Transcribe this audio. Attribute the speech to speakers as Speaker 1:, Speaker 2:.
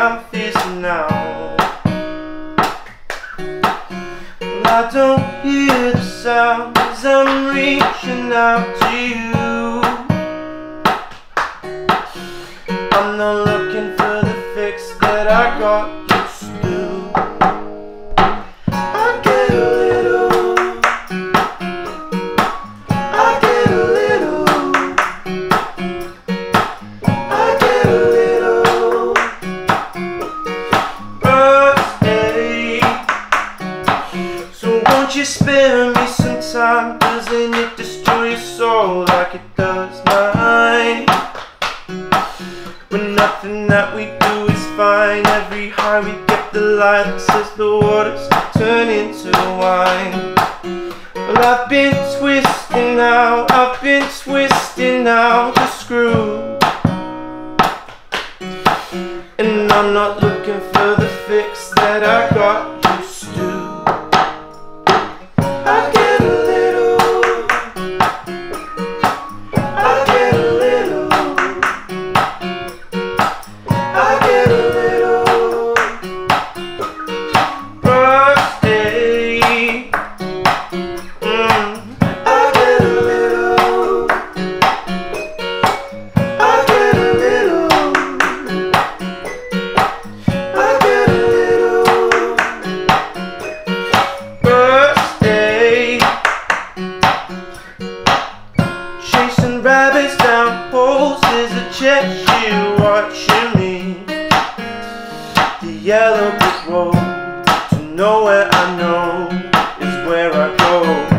Speaker 1: mouth is now. Well, I don't hear the sound as I'm reaching out to you. I'm not looking for the fix that I got used to. I get a little birthday. So won't you spare me some time? Doesn't it destroy your soul like it does mine? When nothing that we do is fine. Every high we get the light that says the waters turn into wine. Well, I've been twisting now, I've been twisting now the screw. And I'm not looking for the fix that I got used to. I get a little birthday. Chasing rabbits down poles is a Cheshire watching me. The yellow brick road to nowhere I know is where I go.